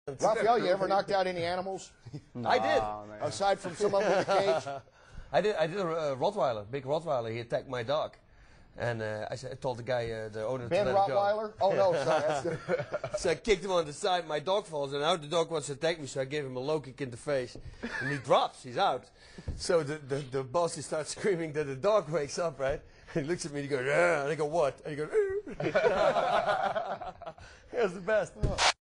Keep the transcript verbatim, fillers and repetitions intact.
Raphael, you ever knocked out any animals? No, I did. No. Aside from someone with a cage? I did. I did a uh, Rottweiler, big Rottweiler. He attacked my dog, and uh, I, said, I told the guy, uh, the owner, Ben to let Rottweiler? It Oh no, sorry. That's the so I kicked him on the side. My dog falls, and now the dog wants to attack me. So I gave him a low kick in the face, and he drops. He's out. So the the, the boss he starts screaming that the dog wakes up, right? And he looks at me and he goes, "Ah," and I go, "What?" And he goes, "It was the best.